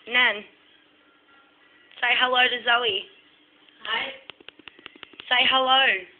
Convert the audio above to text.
Nan, say hello to Zoe. Hi. Say hello.